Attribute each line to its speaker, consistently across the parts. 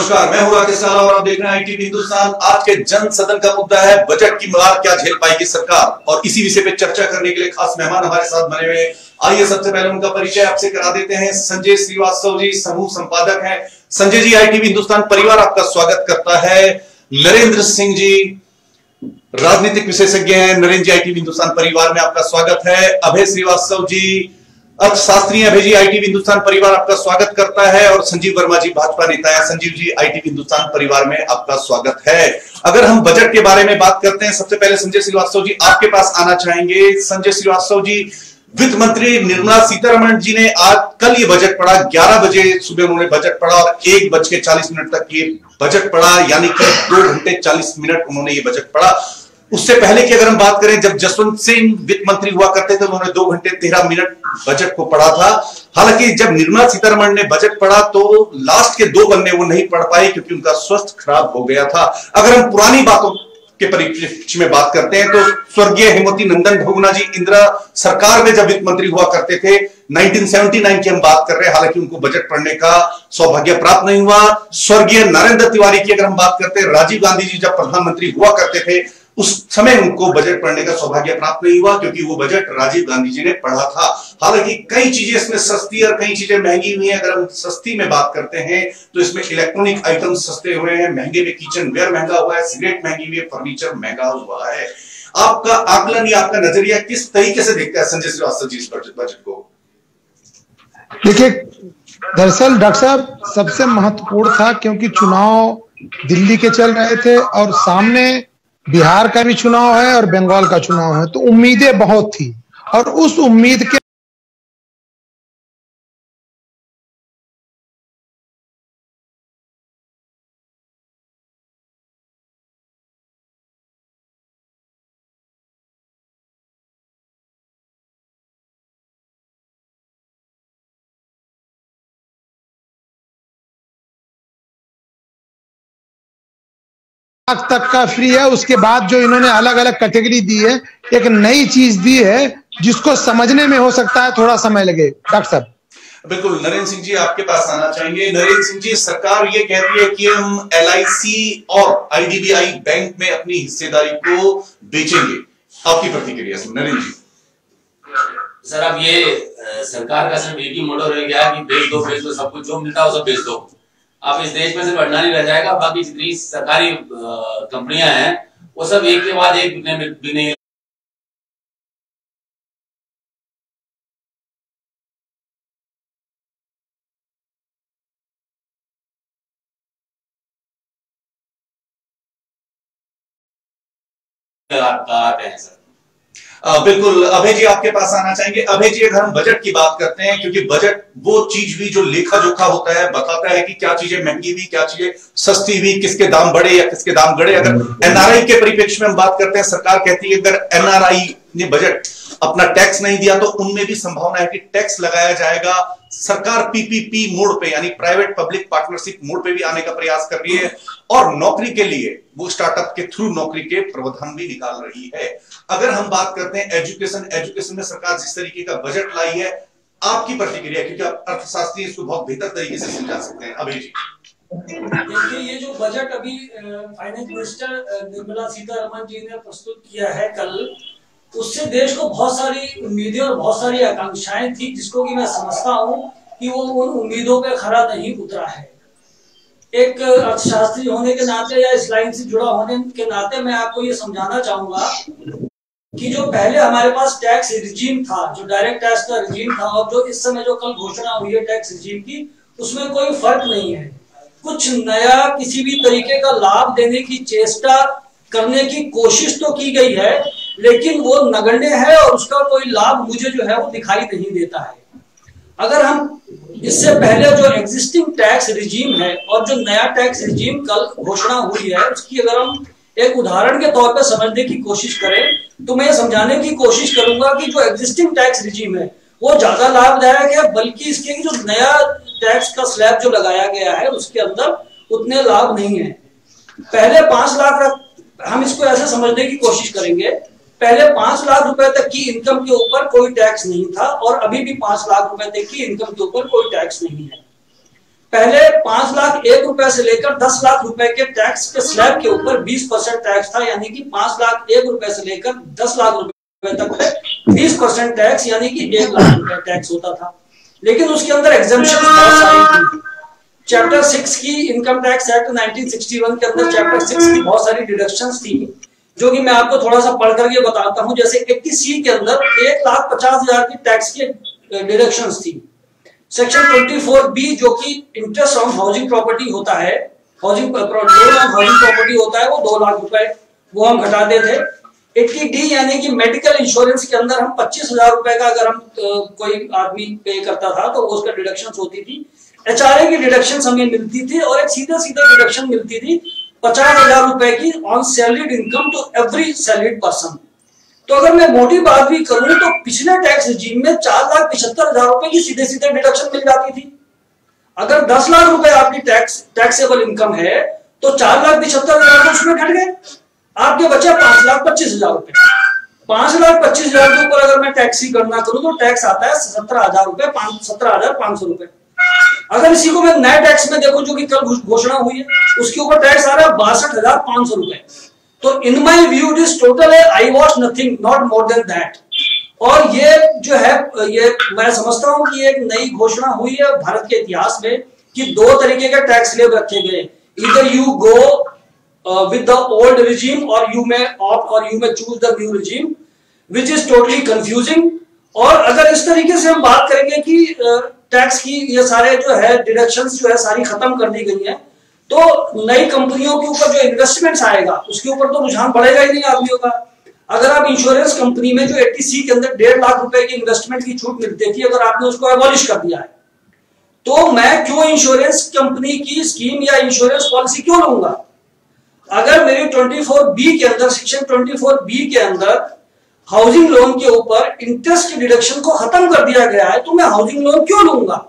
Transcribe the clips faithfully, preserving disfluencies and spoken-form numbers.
Speaker 1: नमस्कार, मैं हूं राकेश साला और आप देख रहे हैं आईटीवी हिंदुस्तान। आज के जन सदन का मुद्दा है बजट की मार क्या झेल पाएगी सरकार, और इसी विषय पे चर्चा करने के लिए खास मेहमान हमारे साथ बने हुए हैं। आइए सबसे पहले उनका परिचय आपसे करा देते हैं। संजय श्रीवास्तव जी समूह संपादक हैं। संजय जी, आईटीवी हिंदुस्तान परिवार आपका स्वागत करता है। नरेंद्र सिंह जी राजनीतिक विशेषज्ञ हैं। नरेंद्र जी, आईटीवी हिंदुस्तान परिवार में आपका स्वागत है। अभय श्रीवास्तव जी अर्थशास्त्री हैं। अभय जी, आईटीवी हिंदुस्तान परिवार आपका स्वागत करता है। और संजीव वर्मा जी भाजपा नेता है। संजीव जी, आईटीवी हिंदुस्तान परिवार में आपका स्वागत है। अगर हम बजट के बारे में बात करते हैं, सबसे पहले संजय श्रीवास्तव जी आपके पास आना चाहेंगे। संजय श्रीवास्तव जी, वित्त मंत्री निर्मला सीतारमण जी ने आज कल ये बजट पढ़ा, ग्यारह बजे सुबह उन्होंने बजट पढ़ा और एक बज के चालीस मिनट तक ये बजट पढ़ा, यानी कि दो घंटे चालीस मिनट उन्होंने ये बजट पढ़ा। उससे पहले की अगर हम बात करें, जब जसवंत सिंह वित्त मंत्री हुआ करते थे, उन्होंने दो घंटे तेरह मिनट बजट को पढ़ा था। हालांकि जब निर्मला सीतारमण ने बजट पढ़ा तो लास्ट के दो पन्ने वो नहीं पढ़ पाई क्योंकि उनका स्वास्थ्य खराब हो गया था। अगर हम पुरानी बातों के परिप्रेक्ष्य में बात करते हैं तो स्वर्गीय हेमवती नंदन बहुगुणा जी इंदिरा सरकार में जब वित्त मंत्री हुआ करते थे, उन्नीस सौ उन्यासी की हम बात कर रहे हैं, हालांकि उनको बजट पढ़ने का सौभाग्य प्राप्त नहीं हुआ। स्वर्गीय नरेंद्र तिवारी की अगर हम बात करते हैं, राजीव गांधी जी जब प्रधानमंत्री हुआ करते थे उस समय उनको बजट पढ़ने का सौभाग्य प्राप्त नहीं हुआ क्योंकि वो बजट राजीव गांधी जी ने पढ़ा था। हालांकि कई चीजें इसमें सस्ती और कई चीजें महंगी हुई हैं। अगर हम सस्ती में बात करते हैं तो इसमें इलेक्ट्रॉनिक आइटम सस्ते हुए हैं, महंगे में किचन वेयर महंगा हुआ है, सिगरेट महंगी हुई है, फर्नीचर महंगा हुआ है। आपका आकलन या आपका नजरिया किस तरीके से देखता है संजय श्रीवास्तव जी इस बजट को?
Speaker 2: देखिए, दरअसल डॉक्टर साहब सबसे महत्वपूर्ण था क्योंकि चुनाव दिल्ली के चल रहे थे और सामने बिहार का भी चुनाव है और बंगाल का चुनाव है, तो उम्मीदें बहुत थी और उस उम्मीद के तक का फ्री है। उसके बाद जो इन्होंने अलग अलग कैटेगरी दी है, एक नई चीज दी है जिसको समझने में हो सकता है थोड़ा समय लगे। डॉक्टर साहब
Speaker 1: बिल्कुल। नरेंद्र सिंह जी आपके पास आना चाहेंगे। नरेंद्र सिंह जी, सरकार ये कहती है कि हम एलआईसी और आईडीबीआई बैंक में अपनी हिस्सेदारी को बेचेंगे, आपकी प्रतिक्रिया नरेंद्र जी?
Speaker 3: सर, अब ये सरकार का सिर्फ एक ही मोटो रह गया कि बेच दो बेच दो, सब कुछ जो मिलता है वो सब बेच दो। अब इस देश में सिर्फ अड्डा नहीं रह जाएगा, बाकी जितनी सरकारी कंपनियां हैं वो सब एक के बाद एक बिकने बिकने लगाते हैं सर।
Speaker 1: आ, बिल्कुल। अभय जी आपके पास आना चाहेंगे। अभय जी, अगर हम बजट की बात करते हैं, क्योंकि बजट वो चीज भी जो लेखा जोखा होता है, बताता है कि क्या चीजें महंगी हुई, क्या चीजें सस्ती हुई, किसके दाम बढ़े या किसके दाम घटे। अगर एनआरआई के परिप्रेक्ष्य में हम बात करते हैं, सरकार कहती है अगर एनआरआई ने बजट अपना टैक्स नहीं दिया तो उनमें भी संभावना है कि टैक्स लगाया जाएगा। सरकार पीपीपी मोड पे यानी प्राइवेट पब्लिक पार्टनरशिप मोड पे भी आने का प्रयास कर रही है और नौकरी के लिए वो स्टार्टअप के थ्रू नौकरी के प्रावधान भी निकाल रही है। अगर हम बात करते हैं एजुकेशन एजुकेशन में सरकार जिस तरीके का बजट लाई है, आपकी प्रतिक्रिया, क्योंकि आप अर्थशास्त्री इसको बहुत बेहतर तरीके से समझा सकते हैं। अभय जी
Speaker 4: देखिए, ये जो बजट अभी फाइनेंस मिनिस्टर निर्मला सीतारमण जी ने प्रस्तुत किया है कल, उससे देश को बहुत सारी उम्मीदें और बहुत सारी आकांक्षाएं थी, जिसको कि मैं समझता हूं कि वो उन उम्मीदों पे खरा नहीं उतरा है। एक अर्थशास्त्री होने के नाते या इस लाइन से जुड़ा होने के नाते मैं आपको ये समझाना चाहूंगा कि जो पहले हमारे पास टैक्स रिजीम था, जो डायरेक्ट टैक्स का रिजीम था, और जो इस समय जो कल घोषणा हुई है टैक्स रिजीम की, उसमें कोई फर्क नहीं है। कुछ नया किसी भी तरीके का लाभ देने की चेष्टा करने की कोशिश तो की गई है, लेकिन वो नगण्य है और उसका कोई लाभ मुझे जो है वो दिखाई नहीं देता है। अगर हम इससे पहले जो एग्जिस्टिंग टैक्स रिजीम है और जो नया टैक्स रिजीम कल घोषणा हुई है, उसकी अगर हम एक उदाहरण के तौर पर समझने की कोशिश करें तो मैं समझाने की कोशिश करूंगा कि जो एग्जिस्टिंग टैक्स रिजीम है वो ज्यादा लाभदायक है, बल्कि इसके जो नया टैक्स का स्लैब जो लगाया गया है उसके अंदर उतने लाभ नहीं है। पहले पांच लाख हम इसको ऐसे समझने की कोशिश करेंगे, पहले पांच लाख रुपए तक की इनकम के ऊपर कोई टैक्स नहीं था और अभी भी पांच लाख रुपए तक की इनकम के ऊपर कोई टैक्स नहीं है। पहले पांच लाख एक रुपए से लेकर दस लाख रुपए के टैक्स के स्लैब के ऊपर बीस परसेंट टैक्स था, यानी कि पांच लाख एक रुपए से लेकर दस लाख रुपए तक बीस परसेंट टैक्स यानी कि एक लाख रुपए टैक्स होता था। लेकिन उसके अंदर एग्जम्पशन बहुत सारी थी। चैप्टर सिक्स की income tax act nineteen sixty one के अंदर चैप्टर सिक्स की बहुत सारी डिडक्शंस थी, जो कि मैं आपको थोड़ा सा पढ़ करके बताता हूं। जैसे एट्टी सी के अंदर एक लाख पचास हजार की टैक्स की डिडक्शंस थी। सेक्शन ट्वेंटी फोर बी जो कि इंटरेस्ट ऑन हाउसिंग प्रॉपर्टी होता है, housing loan on housing property होता है, वो दो लाख रुपए वो हम घटाते थे। एट्टी डी यानी कि मेडिकल इंश्योरेंस के अंदर हम पच्चीस हजार रुपए का अगर हम कोई आदमी पे करता था तो उसका डिडक्शन होती थी। एचआरए की डिडक्शन हमें मिलती थी और एक सीधा सीधा डिडक्शन मिलती थी पचास हजार रुपए की on salaried income to every salaried person. तो अगर मैं मोटी बात भी करूं तो पिछले टैक्स रिजीम में चार लाख पिछहत्तर हजार रुपए की सीधे सीधे डिडक्शन मिल जाती थी। अगर दस लाख रुपए आपकी टैक्स टैक्सेबल इनकम है तो चार लाख पिछहत्तर हजार तो उसमें घट गए, आपके बचे पांच लाख पच्चीस हजार रुपए। पांच लाख पच्चीस हजार के ऊपर अगर मैं टैक्स की गणना करूं तो टैक्स आता है सत्रह हजार रुपए सत्रह हजार पांच सौ रुपए। अगर इसी को मैं नए टैक्स में देखूं जो कि कल घोषणा हुई है, उसके ऊपर टैक्स आ रहा है बासठ हजार पांच सौ रुपए। तो in my view it is total है I watch nothing not more than that. और ये जो है ये मैं समझता हूं कि एक नई घोषणा हुई है भारत के इतिहास में कि दो तरीके के टैक्स स्लैब रखे गए, इधर you go with the old regime और यू मे ऑप्ट और you may choose the new regime which is totally confusing. और अगर इस तरीके से हम बात करेंगे कि टैक्स की ये सारे जो है डिडक्शंस जो है सारी खत्म कर दी गई हैं, तो नई कंपनियों के ऊपर जो इन्वेस्टमेंट्स आएगा उसके ऊपर तो रुझान बढ़ेगा ही नहीं आदमियों का। अगर आप इंश्योरेंस कंपनी में जो एट्टी सी के अंदर डेढ़ लाख रुपए की इन्वेस्टमेंट की छूट मिलती थी, अगर आपने उसको एबॉलिश कर दिया है तो मैं क्यों इंश्योरेंस कंपनी की स्कीम या इंश्योरेंस पॉलिसी क्यों लूंगा? अगर मेरी ट्वेंटी फोर बी के अंदर सेक्शन ट्वेंटी फोर बी के अंदर हाउसिंग लोन के ऊपर इंटरेस्ट की डिडक्शन को खत्म कर दिया गया है तो मैं हाउसिंग लोन क्यों लूंगा?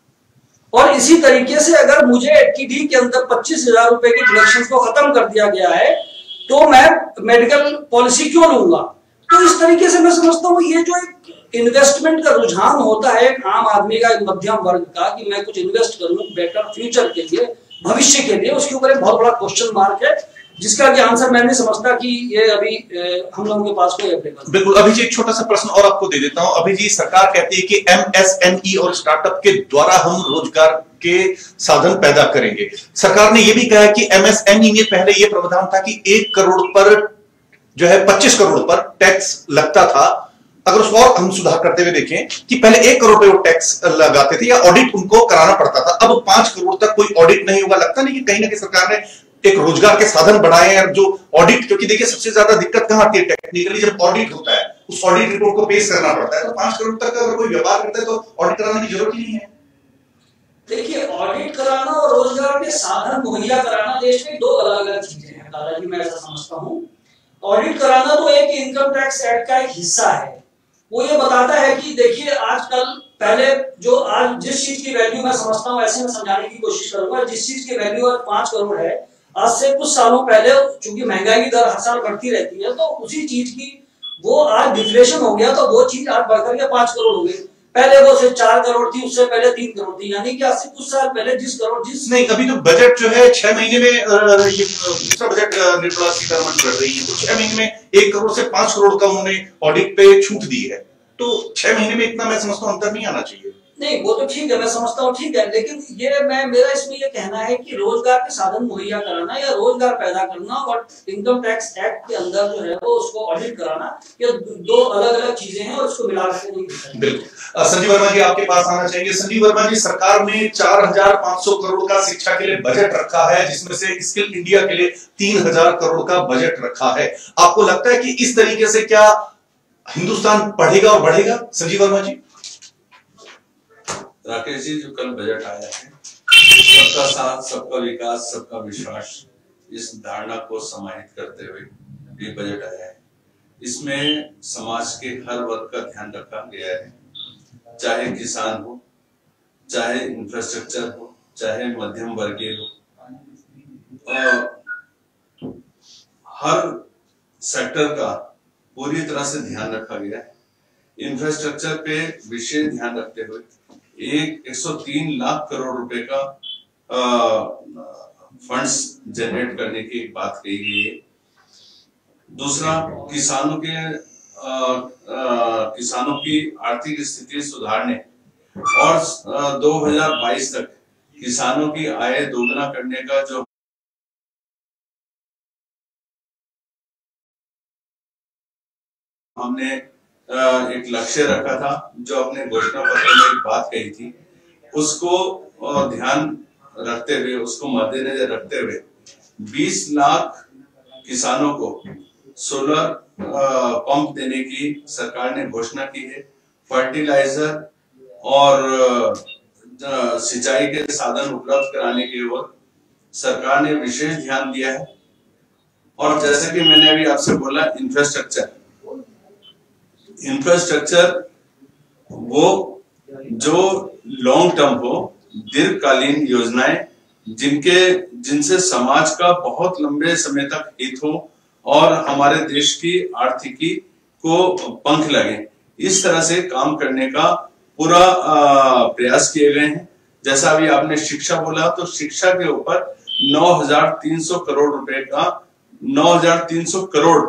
Speaker 4: और इसी तरीके से अगर मुझे एट्टी डी के अंदर पच्चीस हजार रुपए की डिडक्शन को खत्म कर दिया गया है तो मैं मेडिकल पॉलिसी क्यों लूंगा? तो इस तरीके से मैं समझता हूं ये जो एक इन्वेस्टमेंट का रुझान होता है एक आम आदमी का, एक मध्यम वर्ग का, कि मैं कुछ इन्वेस्ट करूं बेटर फ्यूचर के लिए, भविष्य के लिए, उसके ऊपर एक बहुत बड़ा क्वेश्चन मार्क है जिसका कि आंसर मैं नहीं समझता कि ये अभी ए, हम लोगों के पास कोई अवेलेबल।
Speaker 1: बिल्कुल। अभी जी एक छोटा सा प्रश्न और आपको दे देता हूं। अभी जी सरकार कहती है कि एमएसएमई और स्टार्टअप के द्वारा हम रोजगार के साधन पैदा करेंगे। सरकार ने यह भी कहा है कि एमएसएमई में पहले यह प्रावधान था कि एक करोड़ पर जो है पच्चीस करोड़ पर टैक्स लगता था। अगर उसको और हम सुधार करते हुए देखें कि पहले एक करोड़ पे वो टैक्स लगाते थे या ऑडिट उनको कराना पड़ता था, अब पांच करोड़ तक कोई ऑडिट नहीं होगा। लगता नहीं कि कहीं ना कहीं सरकार ने एक रोजगार के साधन बढ़ाए हैं जो ऑडिट, क्योंकि देखिए सबसे ज्यादा दिक्कत कहां आती है टेक्निकली, जब ऑडिट होता है उस ऑडिट रिपोर्ट को पेश करना पड़ता है। तो पांच करोड़ तक अगर कोई व्यापार करता है तो ऑडिट कराने की जरूरत ही नहीं है।
Speaker 4: देखिए ऑडिट कराना और रोजगार के साधन मुहैया कराना देश में दो अलग अलग चीजें हैं दादाजी, मैं ऐसा समझता हूँ। ऑडिट कराना तो एक इनकम टैक्स एक्ट का एक हिस्सा है। वो ये बताता है कि देखिए आजकल पहले जो आज जिस चीज की वैल्यू मैं समझता हूँ ऐसे में समझाने की कोशिश करूंगा, जिस चीज की वैल्यू आज पांच करोड़ है, आज से कुछ सालों पहले चूंकि महंगाई की दर हर साल बढ़ती रहती है तो उसी चीज की वो आज डिफ्लेशन हो गया तो वो चीज आज बढ़कर के पांच करोड़ हो गई। पहले वो सिर्फ चार करोड़ थी, उससे पहले तीन करोड़ थी, यानी कि आज से कुछ साल पहले जिस करोड़ जिस
Speaker 1: नहीं अभी तो बजट जो है छह महीने में ये दूसरा बजट निर्मला सीतारमण कर रही है, तो छह महीने में एक करोड़ से पांच करोड़ का उन्होंने ऑडिट पे छूट दी है। तो छह महीने में इतना मैं समझता हूँ अंतर नहीं आना चाहिए।
Speaker 4: नहीं वो तो ठीक है, मैं समझता हूँ ठीक है, लेकिन ये मैं मेरा इसमें ये कहना है कि रोजगार के साधन मुहैया कराना या रोजगार पैदा करना और इनकम टैक्स एक्ट के अंदर जो है वो उसको ऑडिट कराना, ये दो अलग अलग चीजें हैं और उसको मिला के नहीं।
Speaker 1: बिल्कुल। संजीव वर्मा जी आपके पास आना चाहिए। संजीव वर्मा जी, सरकार ने चार हजार पांच सौ करोड़ का शिक्षा के लिए बजट रखा है, जिसमें से स्किल इंडिया के लिए तीन हजार करोड़ का बजट रखा है। आपको लगता है कि इस तरीके से क्या हिंदुस्तान बढ़ेगा और बढ़ेगा? संजीव वर्मा जी।
Speaker 5: राकेश जी, जो कल बजट आया है, सबका साथ सबका विकास सबका विश्वास, इस धारणा को समाहित करते हुए ये बजट आया है। इसमें समाज के हर वर्ग का ध्यान रखा गया है, चाहे किसान हो, चाहे इंफ्रास्ट्रक्चर हो, चाहे मध्यम वर्गीय हो, और हर सेक्टर का पूरी तरह से ध्यान रखा गया है। इंफ्रास्ट्रक्चर पे विशेष ध्यान रखते हुए एक एक सौ तीन लाख करोड़ रुपए का फंड्स जनरेट करने की एक बात कही गई है। दूसरा, किसानों के आ, आ, किसानों की आर्थिक स्थिति सुधारने और दो हज़ार बाईस तक किसानों की आय दोगुना करने का जो हमने एक लक्ष्य रखा था, जो अपने घोषणा पत्र में एक बात कही थी, उसको ध्यान रखते हुए, उसको मद्देनजर रखते हुए बीस लाख किसानों को सोलर पंप देने की सरकार ने घोषणा की है। फर्टिलाइजर और सिंचाई के साधन उपलब्ध कराने की ओर सरकार ने विशेष ध्यान दिया है। और जैसे कि मैंने अभी आपसे बोला, इंफ्रास्ट्रक्चर इंफ्रास्ट्रक्चर वो जो लॉन्ग टर्म हो, दीर्घकालीन योजनाएं जिनके जिनसे समाज का बहुत लंबे समय तक हित हो और हमारे देश की आर्थिकी को पंख लगे, इस तरह से काम करने का पूरा प्रयास किए गए हैं। जैसा अभी आपने शिक्षा बोला, तो शिक्षा के ऊपर नौ हजार तीन सौ करोड़ रुपए का नौ हजार तीन सौ करोड़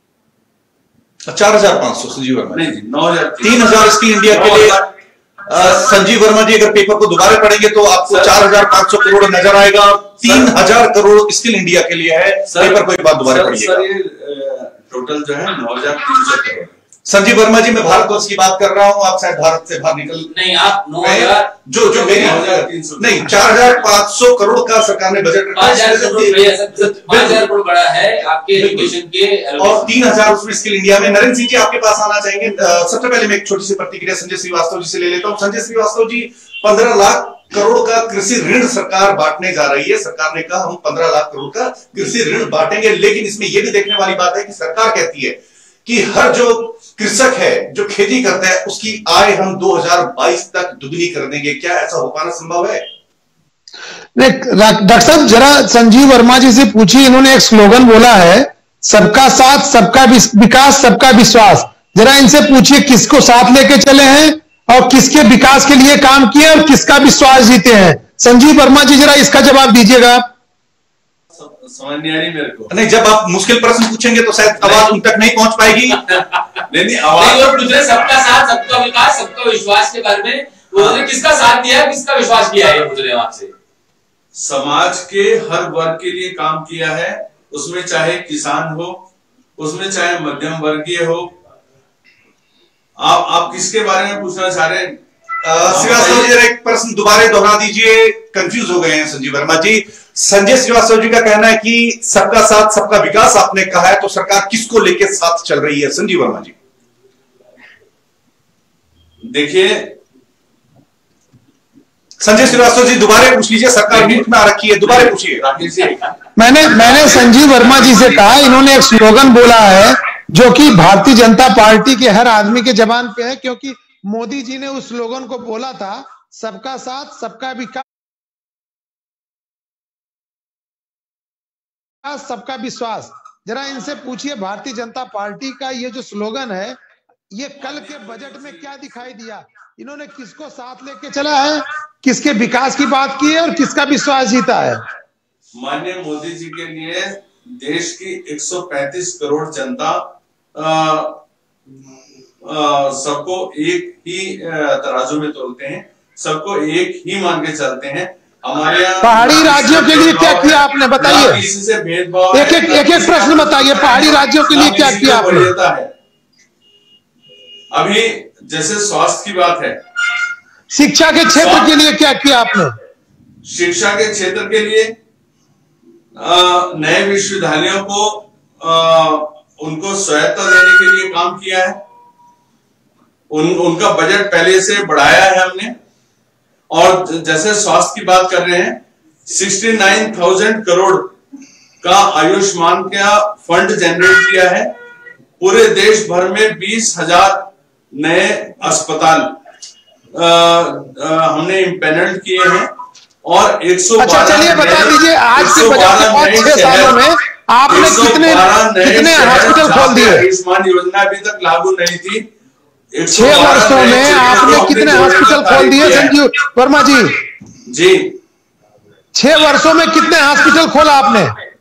Speaker 1: चार हजार पांच सौ संजीव वर्मा
Speaker 5: नहीं जी नौ हजार
Speaker 1: तीन हजार स्किल इंडिया के लिए संजीव वर्मा जी अगर पेपर को दोबारा पढ़ेंगे तो आपको चार हजार पांच सौ करोड़ नजर आएगा। तीन हजार करोड़ स्किल इंडिया के लिए है। पेपर को एक बार दोबारा पढ़िएगा।
Speaker 5: टोटल जो है नौ हजार तीन सौ करोड़।
Speaker 1: संजीव वर्मा जी, मैं भारतवर्ष की बात कर रहा हूं, आप शायद भारत से बाहर निकल
Speaker 3: नहीं, आप नौ हजार
Speaker 1: जो जो मेरी नहीं चार हजार पांच सौ करोड़ का सरकार ने बजट रखा
Speaker 3: पांच हजार करोड़ बड़ा है आपके एजुकेशन के,
Speaker 1: और तीन हजार उसमें स्किल इंडिया में। नरेंद्र सिंह जी आपके पास आना चाहेंगे। सबसे पहले मैं एक छोटी सी प्रतिक्रिया संजय श्रीवास्तव जी से ले लेता हूँ। संजय श्रीवास्तव जी, पंद्रह लाख करोड़ का कृषि ऋण सरकार बांटने जा रही है। सरकार ने कहा हम पंद्रह लाख करोड़ का कृषि ऋण बांटेंगे, लेकिन इसमें यह भी देखने वाली बात है कि सरकार कहती है कि हर जो कृषक है, जो खेती करता है, उसकी आय हम दो हज़ार बाईस तक दुगनी कर देंगे। क्या ऐसा हो पाना संभव है?
Speaker 2: डॉक्टर साहब, जरा संजीव वर्मा जी से पूछिए, इन्होंने एक स्लोगन बोला है, सबका साथ सबका विकास सबका विश्वास। जरा इनसे पूछिए किसको साथ लेके चले हैं और किसके विकास के लिए काम किए और किसका विश्वास जीते हैं। संजीव वर्मा जी, जरा इसका जवाब दीजिएगा।
Speaker 5: समझ नहीं आ रही मेरे को।
Speaker 1: नहीं, जब आप मुश्किल प्रश्न पूछेंगे तो शायद आवाज उन तक नहीं पहुंच पाएगी।
Speaker 5: नहीं नहीं आवाज
Speaker 3: और दूसरे सबका साथ सबका विकास सबका विश्वास के बारे में उन्होंने किसका साथ दिया है, किसका विश्वास किया है, ये पूछ रहे हैं आपसे।
Speaker 5: समाज के हर वर्ग के लिए काम किया है, उसमें चाहे किसान हो, उसमें चाहे मध्यम वर्गीय हो। आप आप किसके बारे में पूछना चाह रहे हैं?
Speaker 1: श्रीवास्तव जी, एक प्रश्न दोबारा दोहरा दीजिए, कंफ्यूज हो गए हैं संजीव वर्मा जी। संजय श्रीवास्तव जी का कहना है कि सबका साथ सबका विकास आपने कहा है, तो सरकार किसको लेकर साथ चल रही है? संजीव वर्मा जी
Speaker 5: देखिए,
Speaker 1: संजय श्रीवास्तव जी दोबारा पूछ लीजिए, सरकार म्यूट में आ रखी है, दोबारा पूछिए।
Speaker 2: मैंने मैंने संजीव वर्मा जी से कहा, इन्होंने एक स्लोगन बोला है जो कि भारतीय जनता पार्टी के हर आदमी के जबान पे है, क्योंकि मोदी जी ने उस स्लोगन को बोला था, सबका साथ सबका विकास सबका विश्वास। जरा इनसे पूछिए, भारतीय जनता पार्टी का ये जो स्लोगन है, ये कल के बजट में क्या दिखाई दिया? इन्होंने किसको साथ लेके चला है, किसके विकास की बात की है और किसका विश्वास जीता है?
Speaker 5: माननीय मोदी जी के लिए देश की एक सौ पैंतीस करोड़ जनता सबको एक ही तराजू में तोलते हैं, सबको एक ही मान के चलते हैं। हमारे यहाँ
Speaker 2: पहाड़ी राज्यों के लिए क्या किया आपने, बताइए।
Speaker 5: किसी से भेदभाव,
Speaker 2: एक एक एक एक प्रश्न बताइए, पहाड़ी राज्यों के लिए क्या किया आपने?
Speaker 5: अभी जैसे स्वास्थ्य की बात है,
Speaker 2: शिक्षा के क्षेत्र के लिए क्या किया आपने?
Speaker 5: शिक्षा के क्षेत्र के लिए नए विश्वविद्यालयों को आ, उनको स्वायत्ता देने के लिए काम किया है। उन उनका बजट पहले से बढ़ाया है हमने। और जैसे स्वास्थ्य की बात कर रहे हैं, उनहत्तर हज़ार करोड़ का आयुष्मान का फंड जनरेट किया है। पूरे देश भर में बीस हजार नए अस्पताल आ, आ, हमने इम्पेनल्ड किए हैं और एक सौ बारह
Speaker 2: अच्छा, चलिए बता दीजिए, आज के बजट के बाद छह सालों में आपने कितने कितने हॉस्पिटल खोल दिए?
Speaker 5: आयुष्मान योजना अभी तक लागू नहीं थी।
Speaker 2: छह वर्षों में आपने कितने हॉस्पिटल खोल दिए संजीव वर्मा जी?
Speaker 5: जी
Speaker 2: छह वर्षों में कितने हॉस्पिटल खोला आपने?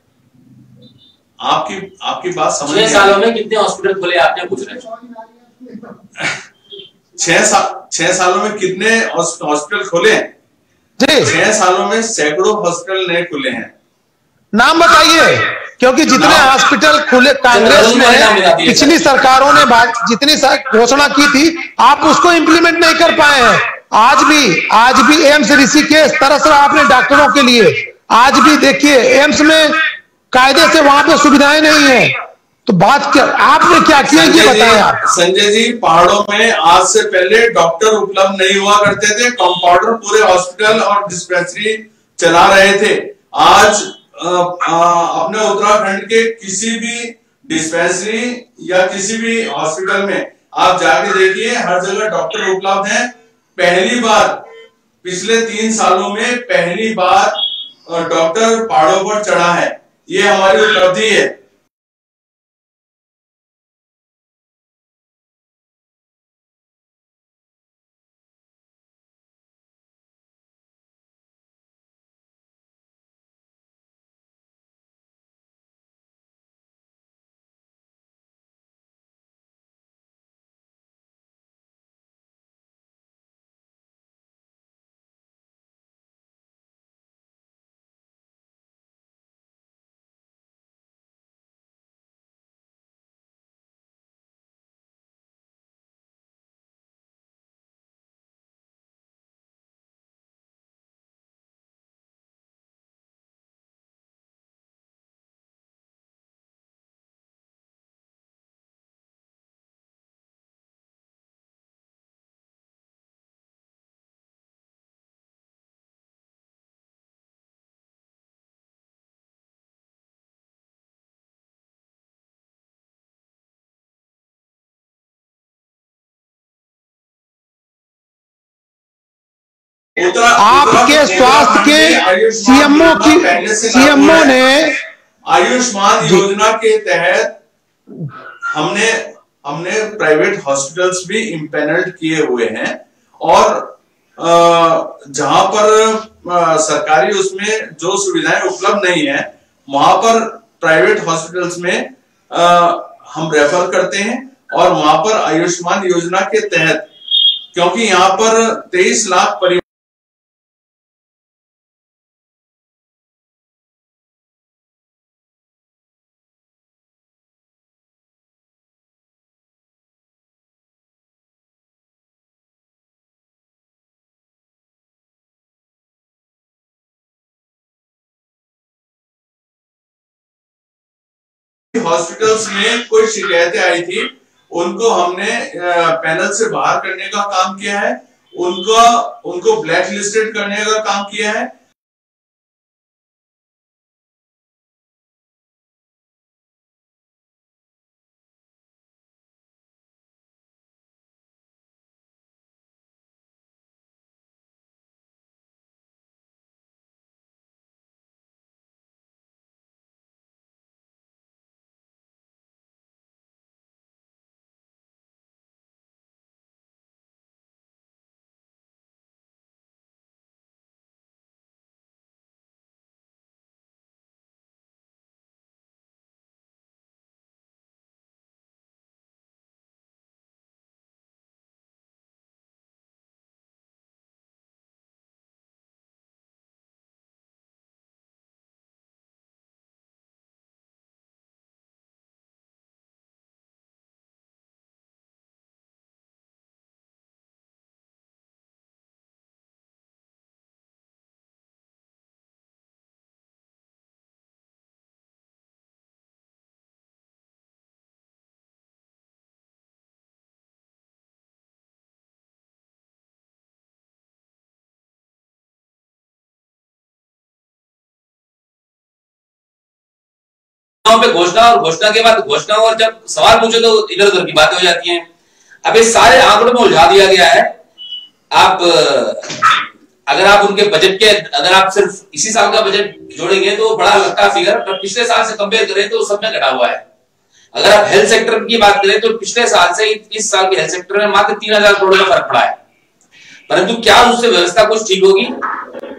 Speaker 5: आपकी आपकी बात समझ
Speaker 3: छह सालों में कितने हॉस्पिटल खोले आपने पूछ रहे?
Speaker 5: छह साल छह सालों में कितने हॉस्पिटल खोले? छह सालों में सैकड़ों हॉस्पिटल नए खुले हैं।
Speaker 2: नाम बताइए, क्योंकि जितने हॉस्पिटल खुले कांग्रेस ने पिछली सरकारों ने जितनी घोषणा की थी आप उसको इंप्लीमेंट नहीं कर पाए हैं। आज भी आज भी एम्स ऋषिकेश तरस रहा आपने डॉक्टरों के लिए। आज भी देखिए एम्स में कायदे से वहां पे सुविधाएं नहीं है, तो बात क्या आपने क्या किया ये बताएं आप।
Speaker 5: संजय जी, पहाड़ों में आज से पहले डॉक्टर उपलब्ध नहीं हुआ करते थे, कंपाउंडर पूरे हॉस्पिटल और डिस्पेंसरी चला रहे थे। आज आ, आ, अपने उत्तराखंड के किसी भी डिस्पेंसरी या किसी भी हॉस्पिटल में आप जाके देखिए, हर जगह डॉक्टर उपलब्ध हैं। पहली बार पिछले तीन सालों में पहली बार डॉक्टर पहाड़ों पर चढ़ा है, ये हमारी उपलब्धि है।
Speaker 2: आपके स्वास्थ्य के सीएमओ की सीएमओ ने
Speaker 5: आयुष्मान योजना के तहत हमने हमने प्राइवेट हॉस्पिटल्स भी इम्पैनल्ड किए हुए हैं, और जहां पर सरकारी उसमें जो सुविधाएं उपलब्ध नहीं है वहां पर प्राइवेट हॉस्पिटल्स में हम रेफर करते हैं, और वहां पर आयुष्मान योजना के तहत, क्योंकि यहाँ पर तेईस लाख परिवार हॉस्पिटल्स में कोई शिकायतें आई थी, उनको हमने पैनल से बाहर करने का काम किया है, उनको उनको ब्लैक लिस्टेड करने का काम किया है।
Speaker 3: पे घोषणा और घोषणा के बाद घोषणा, और जब सवाल पूछे तो इधर उधर की बातें हो जाती हैं। अब इस सारे आंकड़ों में उलझा दिया गया है। आप अगर आप उनके बजट के अगर आप सिर्फ इसी साल का बजट जोड़ेंगे तो बड़ा लगता है फिगर, पर पिछले साल से कंपेयर करें तो सब में घटा हुआ है। अगर आप हेल्थ सेक्टर की बात करें तो पिछले साल से इस साल के हेल्थ सेक्टर में मात्र तीन हजार करोड़ का फर्क पड़ा है, परंतु क्या उससे व्यवस्था कुछ ठीक होगी?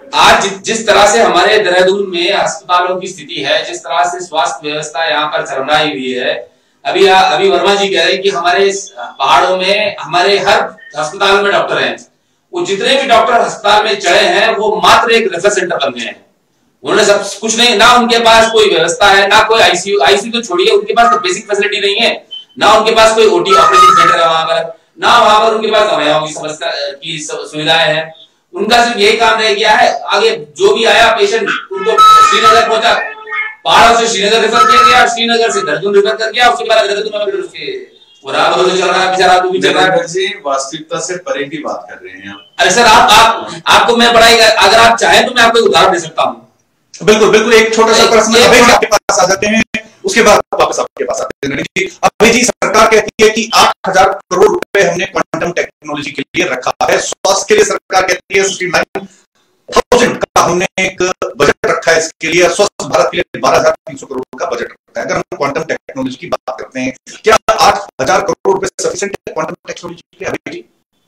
Speaker 3: आज जिस तरह से हमारे देहरादून में अस्पतालों की स्थिति है, जिस तरह से स्वास्थ्य व्यवस्था यहाँ पर चरमराई हुई है, अभी अभी वर्मा जी कह रहे हैं कि हमारे पहाड़ों में हमारे हर अस्पताल में डॉक्टर हैं। वो जितने भी डॉक्टर अस्पताल में चढ़े हैं वो मात्र एक रेफर सेंटर बन गए हैं। उन्होंने सब कुछ नहीं, ना उनके पास कोई व्यवस्था है, ना कोई आईसीयू आईसीयू तो छोड़िए, उनके पास तो बेसिक फैसिलिटी नहीं है, ना उनके पास कोई ओटी ऑपरेटिंग सेंटर है वहां पर, ना वहां पर उनके पास दवाइयों की समस्या की सुविधाएं हैं। उनका सिर्फ यही काम रह गया है, आगे जो भी आया पेशेंट उनको श्रीनगर पहुंचा, पहाड़ों से श्रीनगर रेफर किया गया, श्रीनगर से देहरादून रेफर कर दिया, उसके बाद देहरादून में फिर उसके चल रहा है बेचारा, तू भी चल रहा है
Speaker 5: जी। वास्तविकता से परे की बात कर रहे हैं।
Speaker 3: अरे सर आप आप आपको मैं पढ़ाई, अगर आप चाहें तो मैं आपको उदाहरण दे सकता हूँ।
Speaker 1: बिल्कुल बिल्कुल, एक छोटा सा प्रश्न अभी आपके पास आ जाते हैं, उसके बाद वापस आपके पास आते हैं। अभी जी सरकार कहती है कि आठ हजार करोड़ रुपए हमने क्वांटम टेक्नोलॉजी के लिए रखा है। स्वास्थ्य के लिए सरकार कहती है सिक्सटी नाइन थाउजेंड का हमने एक बजट रखा है इसके लिए। स्वस्थ भारत के लिए बारह हजार तीन सौ करोड़ का बजट रखा है। अगर हम क्वांटम टेक्नोलॉजी की बात करते हैं, क्या आठ हजार करोड़ रुपए सफिशिएंट है क्वांटम टेक्नोलॉजी के लिए अभी जी?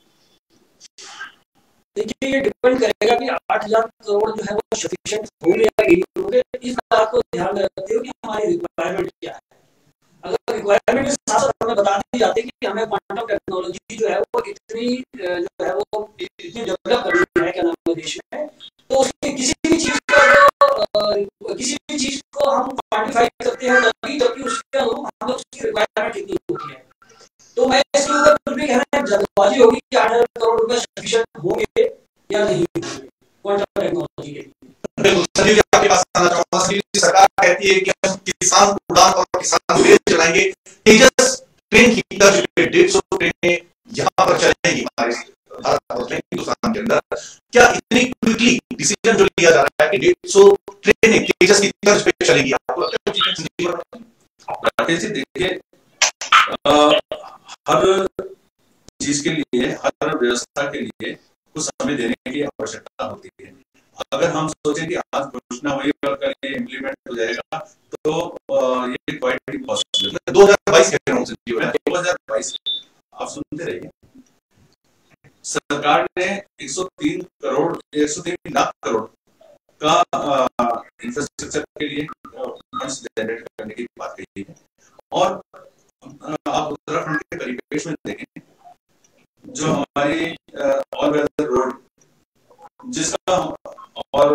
Speaker 4: देखिए ये डिपेंड करेगा कि आठ हजार करोड़ जो है वो सफिशिएंट होंगे या नहीं होंगे। इस बात को ध्यान में रखते हुए कि हमारी रिक्वायरमेंट क्या है। अगर रिक्वायरमेंट के साथ साथ हमें बता दी जाती है कि हमें क्वांटम टेक्नोलॉजी जो है वो इतनी जो है वो इतनी डेवलप करनी है क्या नाम देश में, तो उसकी किसी भी चीज को किसी भी चीज को हम क्वांटिफाई करते हैं तभी जबकि उसके अनुरूप हमें उसकी रिक्वायरमेंट कितनी होती है। तो मैं इसके ऊपर कुछ भी कहना जल्दबाजी होगी कि आठ हजार करोड़ रुपए सफिशिएंट होंगे या नहीं क्वांटम टेक्नोलॉजी के लिए।
Speaker 1: संजीव जी आपके पास आना चाहूंगा। संजीव जी, सरकार कहती है कि हम किसान उड़ान और किसान रेल चलाएंगे। तेजस ट्रेन की तरह डेढ़ सौ ट्रेनें यहाँ पर चलेंगी हमारे भारत और हिंदुस्तान के अंदर। क्या इतनी क्विकली डिसीजन जो लिया जा रहा है कि डेढ़ सौ ट्रेनें तेजस की तर्ज पे चलेगी, आपको लगता है?
Speaker 5: देखिए हर चीज के लिए, हर व्यवस्था के लिए कुछ समय देने की आवश्यकता होती है। अगर हम सोचें कि आज घोषणा हुई और कल ये इम्प्लीमेंट हो जाएगा तो ये क्वाइट इम्पॉसिबल है।
Speaker 1: दो हजार बाईस कह रहा हूं संजीव,
Speaker 5: दो हजार बाईस आप सुनते रहिए। सरकार ने एक सौ तीन करोड़ एक सौ तीन लाख करोड़ का इंफ्रास्ट्रक्चर के लिए फंड्स जनरेट करने की बात कही है। और आप उत्तराखंड के परिवेश में देखें, जो हमारी ऑल वेदर रोड जिसका और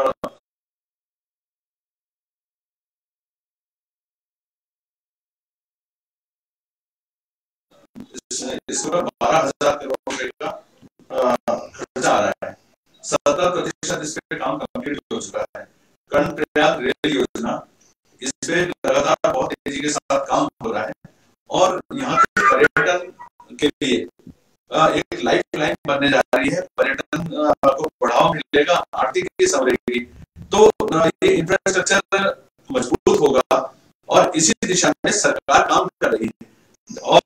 Speaker 5: इसमें बारह हजार करोड़ रुपए का खर्चा आ रहा है। सत्तर प्रतिशत इस पे काम कंप्लीट हो चुका है। कर्णप्रयाग रेल योजना, इस पे लगातार बहुत तेजी के साथ काम हो रहा है और यहाँ के पर्यटन के लिए एक लाइफ लाइन बनने जा रही है। पर्यटन को बढ़ावा मिलेगा, आर्थिक संवरेगी, तो ये इंफ्रास्ट्रक्चर मजबूत होगा और इसी दिशा में सरकार काम कर रही है। और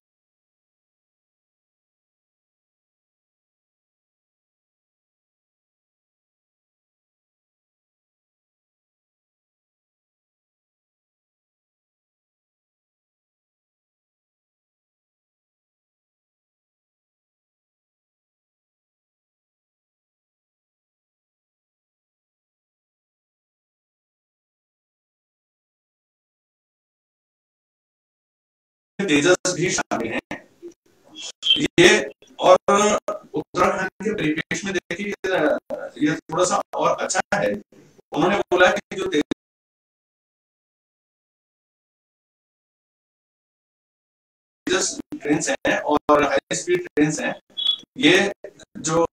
Speaker 5: तेजस भी शामिल हैं ये। और उत्तराखंड के परिवेश में देखिए ये थोड़ा सा और अच्छा है। उन्होंने बोला कि जो तेजस ट्रेन हैं और हाई स्पीड ट्रेन हैं, ये जो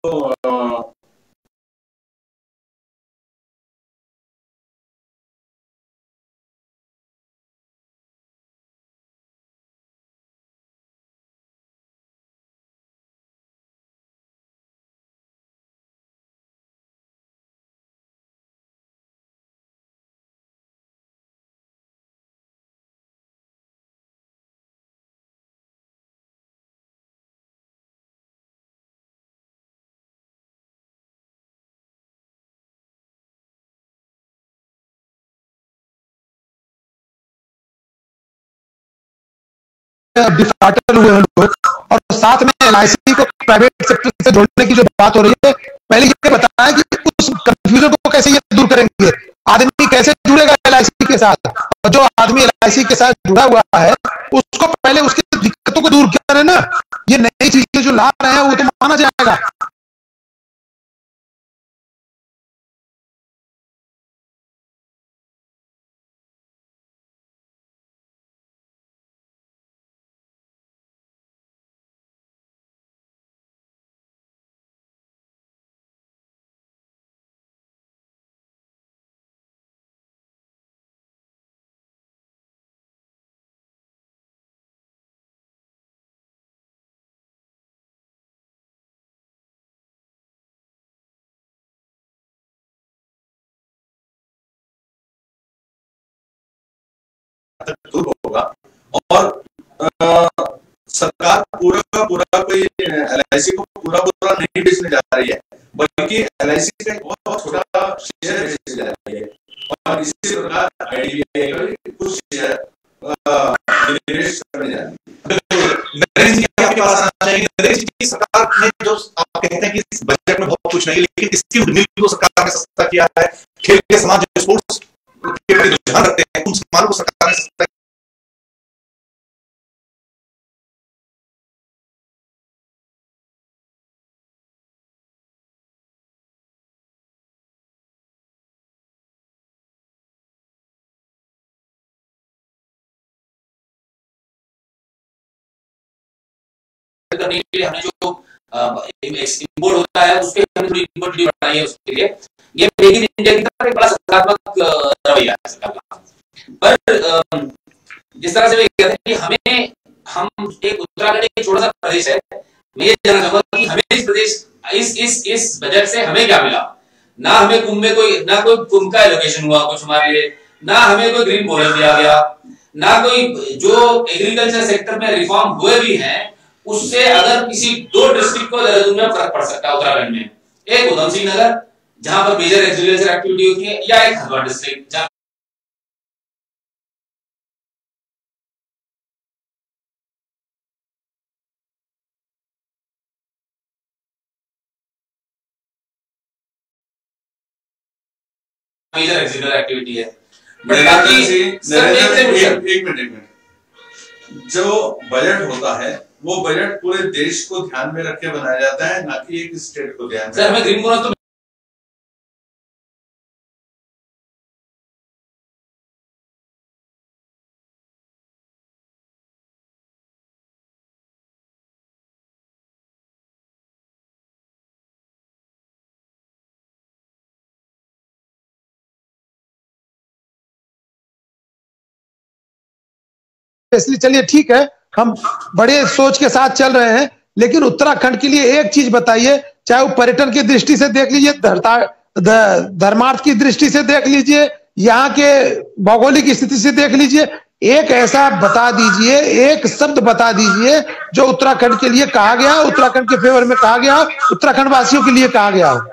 Speaker 2: डिफाल्टर हुए हैं लोग, और साथ में एल आई सी को प्राइवेट सेक्टर से जोड़ने की जो बात हो रही है, पहले ये बताया कि उस कंफ्यूजन को कैसे ये दूर करेंगे? आदमी कैसे जुड़ेगा एल आई सी के साथ? और जो आदमी एल आई सी के साथ जुड़ा हुआ है उसको पहले उसकी दिक्कतों को दूर करें ना। ये नई चीजें जो ला रहे हैं वो तो माना जाएगा।
Speaker 5: दूर होगा और आ, सरकार पूरा का पूरा कोई एल आई सी को पूरा पूरा नहीं बेचने जा रही है, बल्कि एल आई सी का बहुत छोटा शेयर बेचने जा रही है और इसी प्रकार आई डी बी आई का कुछ शेयर निवेश करने जा रही है।
Speaker 1: सरकार ने जो आप कहते हैं कि इस बजट में बहुत कुछ नहीं, लेकिन इसकी उम्मीद को सरकार ने सस्ता किया है। खेल के समाज जो स्पोर्ट्स के प्रति रुझान रखते हैं उन समारों को सरकार ने सस्ता
Speaker 3: करने के लिए हमने जो इंपोर्ट होता है उस पे हमने थोड़ी इंपोर्ट ड्यूटी बढ़ाई है। उसके लिए ये मेक इन इंडिया की तरफ एक बड़ा सकारात्मक रवैया है सरकार का। पर जिस तरह से वे कहते हैं कि हमें हम एक उत्तराखंड एक छोटा सा प्रदेश है, मैं ये जानना चाहूंगा कि हमें इस प्रदेश इस इस इस बजट से हमें क्या मिला? ना हमें कुंभ में कोई ना कोई कुंभ का एलोकेशन हुआ कुछ हमारे लिए, ना हमें कोई ग्रीन बोनस दिया गया, ना कोई जो एग्रीकल्चर सेक्टर में रिफॉर्म हुए भी हैं उससे अगर किसी दो डिस्ट्रिक्ट को देहरादून में फर्क पड़ सकता है उत्तराखंड में, एक उधम सिंह नगर जहां पर मेजर एग्रीकल्चर एक्टिविटी होती है, या एक हरिद्वार डिस्ट्रिक्ट जहां मेजर एग्जीक्यूटिव एक्टिविटी है। बट बाकी
Speaker 5: एक मिनट एक मिनट जो बजट होता है वो बजट पूरे देश को ध्यान में रख के बनाया जाता है, ना कि एक स्टेट को ध्यान में।
Speaker 3: सर हमें ग्रीन बोनस तो
Speaker 2: इसलिए चलिए ठीक है, हम बड़े सोच के साथ चल रहे हैं, लेकिन उत्तराखंड के लिए एक चीज बताइए, चाहे वो पर्यटन की दृष्टि से देख लीजिए, धर्मार्थ की दृष्टि से देख लीजिए, यहाँ के भौगोलिक स्थिति से देख लीजिए, एक ऐसा बता दीजिए, एक शब्द बता दीजिए जो उत्तराखंड के लिए कहा गया, उत्तराखंड के फेवर में कहा गया, उत्तराखंड वासियों के लिए कहा गया हो।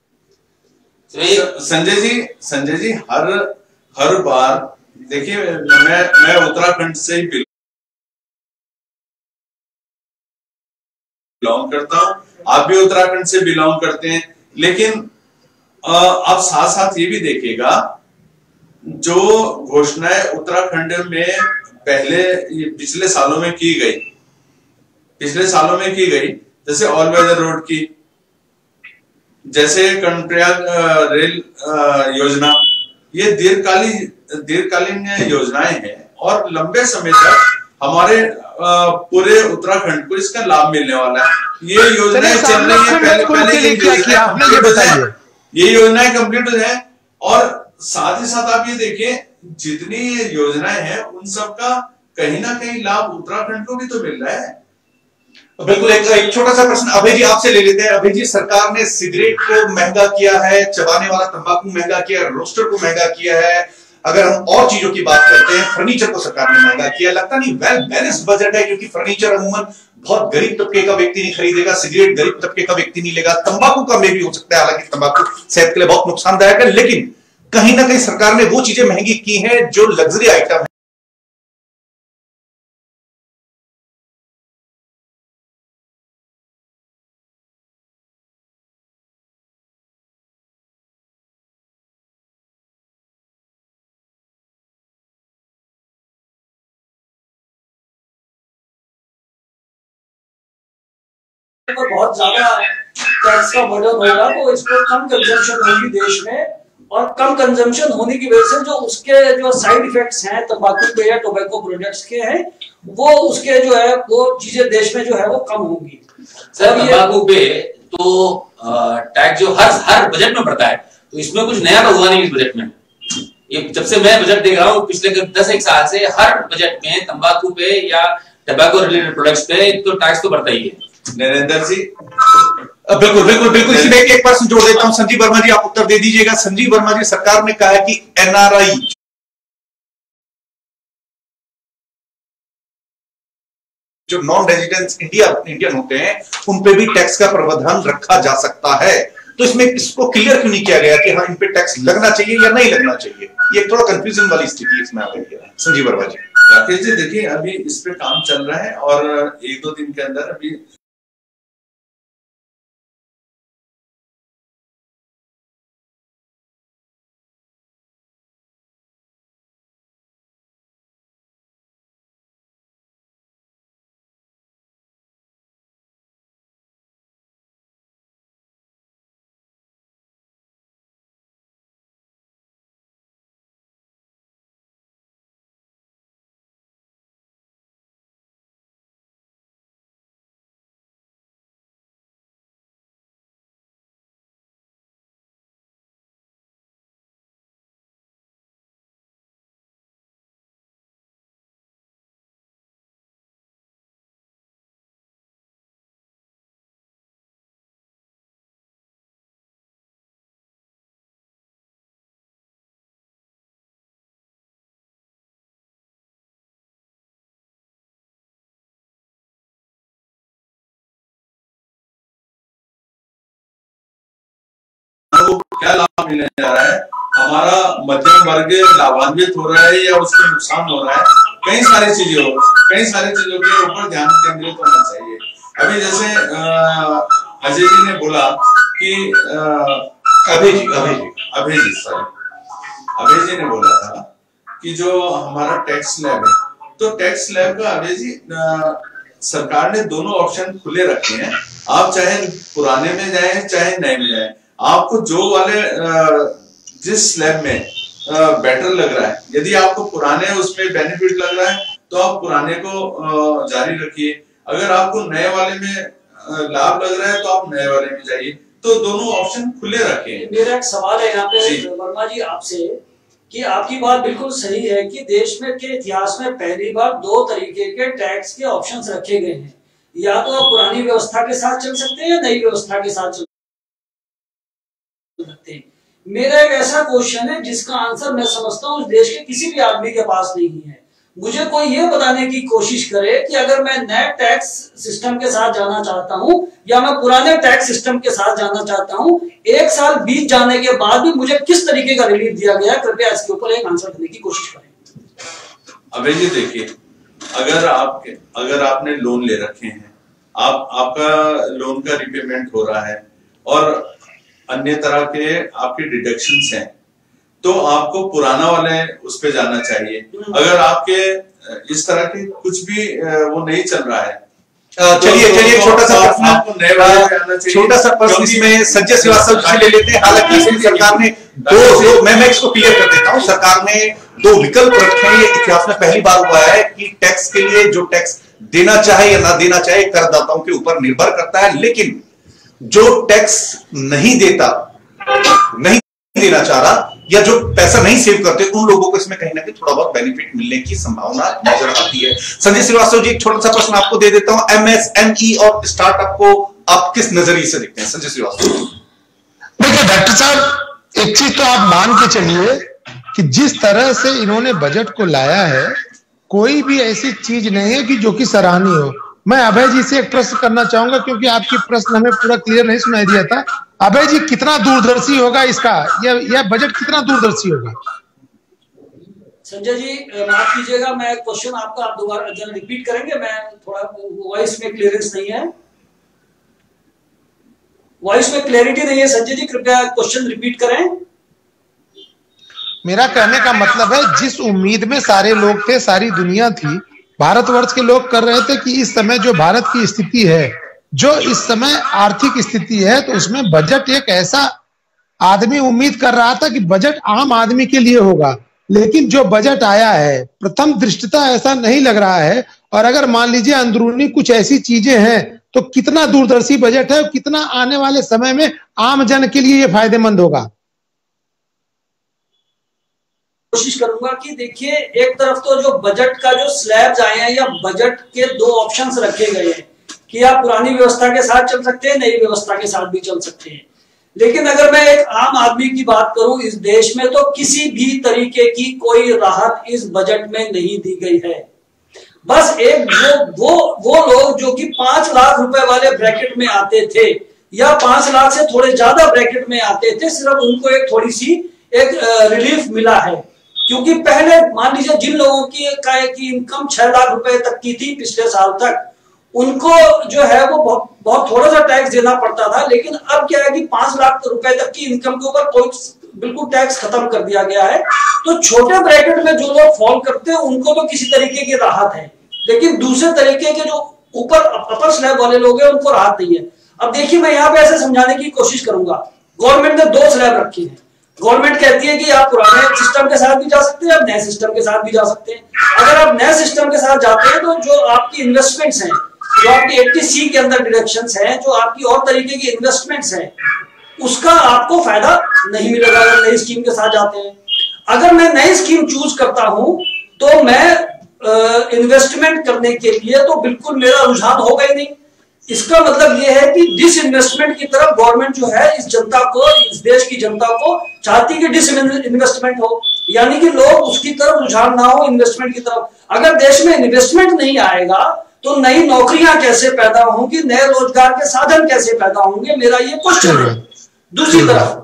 Speaker 5: संजय जी संजय जी हर हर बार देखिए, मैं मैं उत्तराखंड से ही बिलोंग करता हूं, आप भी उत्तराखंड से बिलोंग करते हैं, लेकिन आप साथ साथ ये भी देखिएगा जो घोषणाएं उत्तराखंड में पहले पिछले सालों में की गई पिछले सालों में की गई जैसे ऑल वेदर रोड की, जैसे कर्णप्रयाग रेल योजना, ये दीर्घकालीन दीर्घकालीन योजनाएं हैं और लंबे समय तक हमारे पूरे उत्तराखंड को इसका लाभ मिलने वाला है। ये योजनाएं चल रही है, पहले पहले ये बताइए, ये योजनाएं कंप्लीट है और साथ ही साथ आप ये देखिए जितनी योजनाएं हैं उन सब का कहीं ना कहीं लाभ उत्तराखंड को भी तो मिल रहा है।
Speaker 1: बिल्कुल। एक, एक छोटा सा प्रश्न अभय जी आपसे ले लेते हैं। अभय जी, सरकार ने सिगरेट को महंगा किया है, चबाने वाला तंबाकू महंगा किया है, रोस्टर को महंगा किया है, अगर हम और चीजों की बात करते हैं फर्नीचर को सरकार ने महंगा किया। लगता नहीं वेल बैलेंस्ड बजट है, क्योंकि फर्नीचर अमूमन बहुत गरीब तबके का व्यक्ति नहीं खरीदेगा, सिगरेट गरीब तबके का व्यक्ति नहीं लेगा, तंबाकू का में भी हो सकता है, हालांकि तंबाकू सेहत के लिए बहुत नुकसानदायक है, लेकिन कहीं ना कहीं सरकार ने वो चीजें महंगी की हैं जो लग्जरी आइटम है।
Speaker 4: ऊपर बहुत ज्यादा टैक्स का बर्डन होगा तो इसको कम कंजम्पशन होगी देश में, और कम कंजम्पशन होने की वजह से जो उसके जो साइड इफेक्ट्स हैं तंबाकू के या टोबैको प्रोडक्ट्स के हैं, वो उसके जो है वो चीजें देश में जो है वो कम होंगी।
Speaker 3: सर तंबाकू पे तो टैक्स जो हर हर बजट में बढ़ता है, तो इसमें कुछ नया तो हुआ नहीं इस बजट में। ये जब से मैं बजट देख रहा हूँ पिछले दस एक साल से हर बजट में तंबाकू पे या टबैको रिलेटेड प्रोडक्ट्स पे तो टैक्स तो बढ़ता ही है।
Speaker 1: नरेंद्र जी बिल्कुल बिल्कुल बिल्कुल इसमें एक प्रश्न जोड़ देता हूं। संजीव वर्मा जी आप उत्तर दे दीजिएगा। संजीव वर्मा जी, सरकार ने कहा है कि एनआरआई जो नॉन रेजिडेंट्स इंडिया इंडियन होते हैं उन पे भी टैक्स का प्रावधान रखा जा सकता है, तो इसमें इसको क्लियर क्यों नहीं किया गया कि हाँ इन पे टैक्स लगना चाहिए या नहीं लगना चाहिए? ये थोड़ा कंफ्यूजन वाली स्थिति इसमें आ गई है। संजीव वर्मा जी।
Speaker 5: राकेश जी देखिए, अभी इस पे काम चल रहा है और एक दो दिन के अंदर अभी क्या लाभ मिलने जा रहा है, हमारा मध्यम वर्ग लाभान्वित हो रहा है या उसको नुकसान हो रहा है, कई सारी चीजों कई सारी चीजों के ऊपर ध्यान केंद्रित होना चाहिए। अभी जैसे अजय जी ने बोला कि
Speaker 1: अभय जी अभय जी
Speaker 5: अभय जी सॉरी अभय जी ने बोला था कि जो हमारा टैक्स स्लैब है, तो टैक्स स्लैब का अभय जी सरकार ने दोनों ऑप्शन खुले रखे हैं। आप चाहे पुराने में जाएं चाहे नए में जाएं, आपको जो वाले जिस स्लैब में बेटर लग रहा है, यदि आपको पुराने उसमें बेनिफिट लग रहा है तो आप पुराने को जारी रखिए। अगर आपको नए वाले में लाभ लग रहा है तो आप नए वाले में जाइए। तो दोनों ऑप्शन खुले रखें।
Speaker 4: मेरा एक सवाल है यहाँ पे वर्मा जी आपसे, कि आपकी बात बिल्कुल सही है कि देश में के इतिहास में पहली बार दो तरीके के टैक्स के ऑप्शंस रखे गए हैं। या तो आप पुरानी व्यवस्था के साथ चल सकते हैं या नई व्यवस्था के साथ चल सकते हैं। मेरा एक ऐसा क्वेश्चन है जिसका आंसर मैं समझता हूँ देश के किसी भी आदमी के पास नहीं है। मुझे कोई ये बताने की कोशिश करे कि अगर मैं नए टैक्स सिस्टम के साथ जाना चाहता हूँ या मैं पुराने टैक्स सिस्टम के साथ जाना चाहता हूँ, एक साल बीत जाने के बाद भी मुझे किस तरीके का रिलीफ दिया गया, कृपया इसके ऊपर एक आंसर देने की कोशिश करें।
Speaker 5: अभय जी देखिए, अगर आपके अगर आपने लोन ले रखे हैं, आप आपका लोन का रिपेमेंट हो रहा है और अन्य तरह के आपके डिडक्शंस हैं, तो आपको पुराना वाले उस पे जाना चाहिए। अगर आपके इस तरह के कुछ भी वो नहीं चल रहा है,
Speaker 1: चलिए चलिए छोटा सा प्रश्न छोटा सा प्रश्न इसमें संजय श्रीवास्तव जी ले लेते हैं। हालांकि इसमें सरकार ने दो, दो मैं मैं इसको क्लियर कर देता हूं। सरकार ने दो विकल्प रखे हैं। ये इतिहास में पहली बार हुआ है कि टैक्स के लिए जो टैक्स देना चाहे या ना देना चाहे करदाताओं के ऊपर निर्भर करता है, लेकिन जो टैक्स नहीं देता नहीं देना चाह रहा या जो पैसा नहीं सेव करते उन लोगों को इसमें कहीं ना कहीं थोड़ा बहुत बेनिफिट मिलने की संभावना नजर आती है। संजय श्रीवास्तव जी, एक छोटा सा प्रश्न आपको दे देता हूं। एमएसएमई और स्टार्टअप को आप किस नजरिए से देखते हैं? संजय श्रीवास्तव।
Speaker 2: देखिए डॉक्टर साहब, एक चीज तो आप मान के चलिए कि जिस तरह से इन्होंने बजट को लाया है, कोई भी ऐसी चीज नहीं है कि जो कि सराहनीय हो। मैं अभय जी से एक प्रश्न करना चाहूंगा क्योंकि आपकी प्रश्न हमें पूरा क्लियर नहीं सुनाई दिया था। अभय जी, कितना दूरदर्शी होगा इसका, यह यह बजट कितना दूरदर्शी होगा?
Speaker 4: संजय जी माफ कीजिएगा, मैं क्वेश्चन आपका आप दोबारा जरा रिपीट करेंगे? मैं थोड़ा वॉइस में क्लियरेंस नहीं है, वॉइस में क्लैरिटी नहीं है। संजय जी कृपया क्वेश्चन रिपीट करें।
Speaker 2: मेरा कहने का मतलब है, जिस उम्मीद में सारे लोग थे, सारी दुनिया थी, भारतवर्ष के लोग कर रहे थे कि इस समय जो भारत की स्थिति है जो इस समय आर्थिक स्थिति है, तो उसमें बजट एक ऐसा, आदमी उम्मीद कर रहा था कि बजट आम आदमी के लिए होगा, लेकिन जो बजट आया है प्रथम दृष्टता ऐसा नहीं लग रहा है। और अगर मान लीजिए अंदरूनी कुछ ऐसी चीजें हैं, तो कितना दूरदर्शी बजट है और कितना आने वाले समय में आम जन के लिए ये फायदेमंद होगा।
Speaker 4: कोशिश करूंगा कि देखिए, एक तरफ तो जो बजट का जो स्लैब्स आए हैं या बजट के दो ऑप्शंस रखे गए हैं कि आप पुरानी व्यवस्था के साथ चल सकते हैं, नई व्यवस्था के साथ भी चल सकते हैं। लेकिन अगर मैं एक आम आदमी की बात करूं इस देश में, तो किसी भी तरीके की कोई राहत इस बजट में नहीं दी गई है। बस एक जो वो वो लोग जो कि पांच लाख रुपए वाले ब्रैकेट में आते थे या पांच लाख से थोड़े ज्यादा ब्रैकेट में आते थे, सिर्फ उनको एक थोड़ी सी एक रिलीफ मिला है। क्योंकि पहले मान लीजिए जिन लोगों की की इनकम छह लाख रुपए तक की थी पिछले साल तक, उनको जो है वो बहुत, बहुत थोड़ा सा टैक्स देना पड़ता था। लेकिन अब क्या है कि पांच लाख रुपए तक की इनकम के ऊपर कोई बिल्कुल टैक्स खत्म कर दिया गया है। तो छोटे ब्रैकेट में जो लोग फॉल करते हैं उनको तो किसी तरीके की राहत है, लेकिन दूसरे तरीके के जो ऊपर अपर स्लैब वाले लोग हैं उनको राहत नहीं है। अब देखिए, मैं यहाँ पे ऐसे समझाने की कोशिश करूंगा। गवर्नमेंट ने दो स्लैब रखी है। गवर्नमेंट कहती है कि आप पुराने सिस्टम के साथ भी जा सकते हैं, आप नए सिस्टम के साथ भी जा सकते हैं। अगर आप नए सिस्टम के साथ जाते हैं तो जो आपकी इन्वेस्टमेंट्स हैं, जो आपकी एट्टी सी के अंदर डिडक्शंस हैं, जो आपकी और तरीके की इन्वेस्टमेंट्स हैं, उसका आपको फायदा नहीं मिलेगा अगर नई स्कीम के साथ जाते हैं। अगर मैं नई स्कीम चूज करता हूं तो मैं इन्वेस्टमेंट करने के लिए तो बिल्कुल मेरा रुझान होगा ही नहीं। इसका मतलब यह है कि डिस इन्वेस्टमेंट की तरफ गवर्नमेंट जो है इस जनता को, इस देश की जनता को चाहती कि डिस इन्वेस्टमेंट हो, यानी कि लोग उसकी तरफ रुझान ना हो, इन्वेस्टमेंट की तरफ। अगर देश में इन्वेस्टमेंट नहीं आएगा तो नई नौकरियां कैसे पैदा होंगी, नए रोजगार के साधन कैसे पैदा होंगे, मेरा ये क्वेश्चन है। दूसरी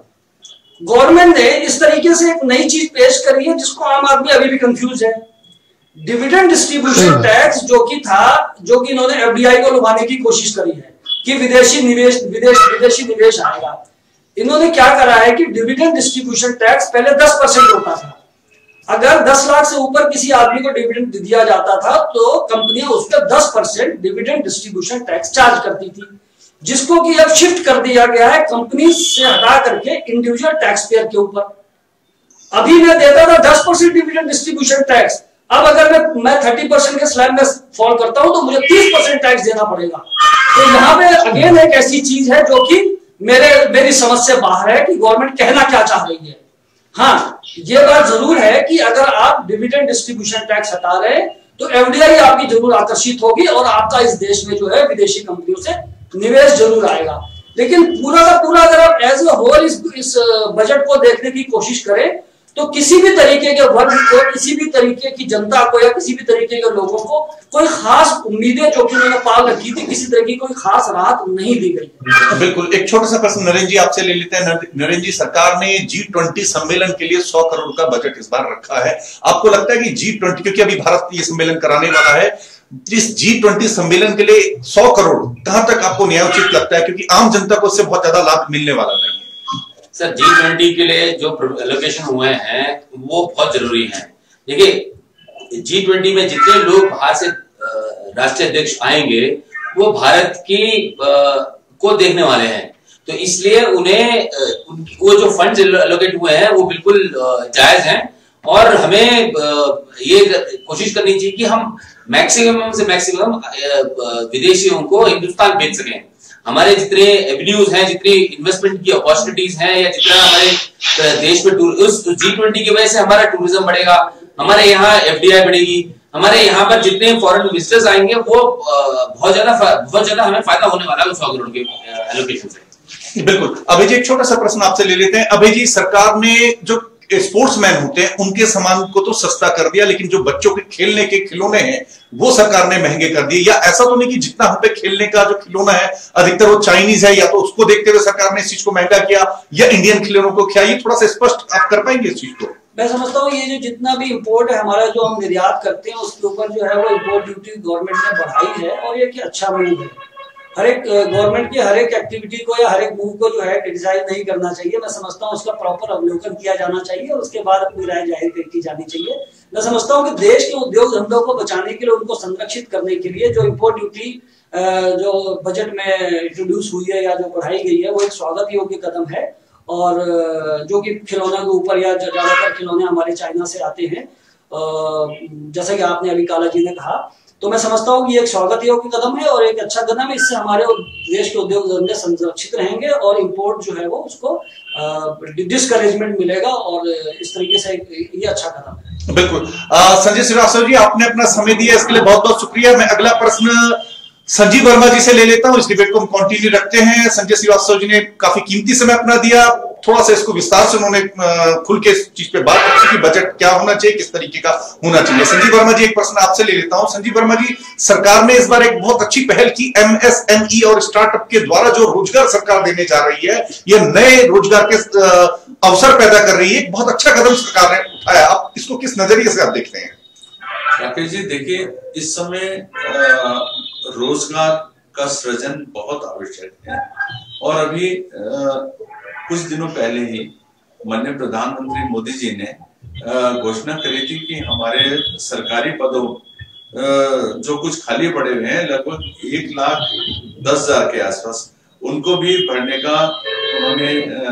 Speaker 4: तरफ गवर्नमेंट ने इस तरीके से एक नई चीज पेश करी है जिसको आम आदमी अभी भी कंफ्यूज है। डिविडेंड डिस्ट्रीब्यूशन टैक्स जो कि था, जो कि इन्होंने एफडीआई को लुभाने की कोशिश करी है कि विदेशी निवेश विदेश विदेशी निवेश आएगा। इन्होंने क्या करा है कि डिविडेंड डिस्ट्रीब्यूशन टैक्स पहले दस परसेंट होता था। अगर दस लाख से ऊपर किसी आदमी को डिविडेंड दिया जाता था तो कंपनियां उस पर दस percent dividend distribution tax charge करती थी, जिसको कि अब शिफ्ट कर दिया गया है कंपनी से हटा करके इंडिविजुअल टैक्स पेयर के ऊपर। अभी मैं देता था दस परसेंट डिविडेंड डिस्ट्रीब्यूशन टैक्स, अब अगर मैं मैं थर्टी परसेंट के स्लैब में फॉल करता हूं तो मुझे तीस परसेंट टैक्स देना पड़ेगा। तो यहाँ पे अगेन एक ऐसी चीज है जो कि मेरे मेरी समझ से बाहर है कि गवर्नमेंट कहना क्या चाह रही है। हाँ, ये बात जरूर है कि अगर आप डिविडेंड डिस्ट्रीब्यूशन टैक्स हटा रहे हैं तो एफडीआई आपकी जरूर आकर्षित होगी और आपका इस देश में जो है विदेशी कंपनियों से निवेश जरूर आएगा। लेकिन पूरा का पूरा अगर आप एज ए होल इस, इस बजट को देखने की कोशिश करें तो किसी भी तरीके के वर्ग को, किसी भी तरीके की जनता को या किसी भी तरीके के लोगों को कोई खास उम्मीदें जो कि उन्होंने पाल रखी थी, किसी तरह की कोई खास राहत नहीं दी गई।
Speaker 1: बिल्कुल। एक छोटा सा प्रश्न नरेंद्र जी आपसे ले लेते हैं। नरेंद्र जी, सरकार ने जी ट्वेंटी सम्मेलन के लिए सौ करोड़ का बजट इस बार रखा है। आपको लगता है कि जी ट्वेंटी, क्योंकि अभी भारत ये सम्मेलन कराने वाला है, इस जी ट्वेंटी सम्मेलन के लिए सौ करोड़ कहां तक आपको न्यायोचित लगता है, क्योंकि आम जनता को इससे बहुत ज्यादा लाभ मिलने वाला नहीं है?
Speaker 3: सर, जी ट्वेंटी के लिए जो एलोकेशन हुए हैं वो बहुत जरूरी हैं। देखिए, जी ट्वेंटी में जितने लोग बाहर से राष्ट्रीय अध्यक्ष आएंगे वो भारत की को देखने वाले हैं, तो इसलिए उन्हें वो जो फंड्स एलोकेट हुए हैं वो बिल्कुल जायज हैं और हमें ये कोशिश करनी चाहिए कि हम मैक्सिमम से मैक्सिमम विदेशियों को हिंदुस्तान भेज सकें। हमारे जितने एवेन्यूज हैं, जितनी इन्वेस्टमेंट की अपॉर्चुनिटीज हैं, या जितना हमारे देश में उस जी ट्वेंटी की वजह से हमारा टूरिज्म बढ़ेगा, हमारे यहाँ एफडीआई बढ़ेगी, हमारे यहाँ पर जितने फॉरेन विजिटर्स आएंगे वो बहुत ज्यादा बहुत ज्यादा हमें फायदा होने वाला है उस सौ करोड़ के एलोकेशन से।
Speaker 1: बिल्कुल। अभय जी, एक छोटा सा प्रश्न आपसे ले लेते हैं। अभय जी, सरकार ने जो स्पोर्ट्समैन होते हैं उनके सामान को तो सस्ता कर दिया, लेकिन जो बच्चों के खेलने के खिलौने हैं वो सरकार ने महंगे कर दिए। या ऐसा तो नहीं कि जितना हम पे खेलने का जो खिलौना है अधिकतर वो चाइनीज है, या तो उसको देखते हुए सरकार ने इस चीज को महंगा किया या इंडियन खिलौनों को किया? ये थोड़ा सा स्पष्ट आप कर पाएंगे इस चीज को?
Speaker 4: मैं समझता हूँ ये जो जितना भी इम्पोर्ट है हमारा, जो हम निर्यात करते हैं उसके ऊपर जो है वो इम्पोर्ट ड्यूटी गवर्नमेंट ने बढ़ाई है और ये कि अच्छा मूव है। हर एक गवर्नमेंट की हर एक एक्टिविटी को या हर एक मूव को जो है क्रिटिसाइज नहीं करना चाहिए। मैं समझता हूँ उसका प्रॉपर अवलोकन किया जाना चाहिए और उसके बाद अपनी राय जाहिर की जानी चाहिए। मैं समझता हूँ कि देश के उद्योग धंधों को बचाने के लिए, उनको संरक्षित करने के लिए जो इम्पोर्ट ड्यूटी जो बजट में इंट्रोड्यूस हुई है या जो बढ़ाई गई है, वो एक स्वागत योग्य कदम है। और जो कि खिलौने के ऊपर या ज्यादातर खिलौने हमारे चाइना से आते हैं, जैसा कि आपने अभी काला जी ने कहा, तो मैं समझता हूँ कि ये एक स्वागत योग्य कदम है और एक अच्छा कदम है। इससे हमारे देश के उद्योग धंधे संरक्षित रहेंगे और इंपोर्ट जो है वो उसको डिस्करेजमेंट मिलेगा और इस तरीके से ये अच्छा कदम है।
Speaker 1: बिल्कुल। संजय श्रीवास्तव जी, आपने अपना समय दिया, इसके लिए बहुत बहुत शुक्रिया। मैं अगला प्रश्न संजीव वर्मा जी से ले लेता हूं। इस डिबेट को हम कंटिन्यू रखते हैं। संजय श्रीवास्तव जी ने काफी कीमती समय अपना दिया, थोड़ा सा इसको विस्तार से उन्होंने खुल के इस चीज पे बात की कि बजट क्या होना चाहिए, किस तरीके का होना चाहिए। संजीव वर्मा जी, एक प्रश्न आपसे ले लेता हूं। संजीव वर्मा जी, सरकार ने इस बार एक बहुत अच्छी पहल की, एमएसएमई और स्टार्टअप के द्वारा जो रोजगार सरकार देने जा रही है, यह नए रोजगार के अवसर पैदा कर रही है। एक बहुत अच्छा कदम सरकार ने उठाया। आप इसको किस नजरिए से आप देखते हैं?
Speaker 5: राकेश जी, देखिए, इस समय रोजगार का सृजन बहुत आवश्यक है और अभी आ, कुछ दिनों पहले ही माननीय प्रधानमंत्री मोदी जी ने घोषणा करी थी कि हमारे सरकारी पदों जो कुछ खाली पड़े हुए हैं, लगभग एक लाख दस हजार के आसपास, उनको भी भरने का उन्होंने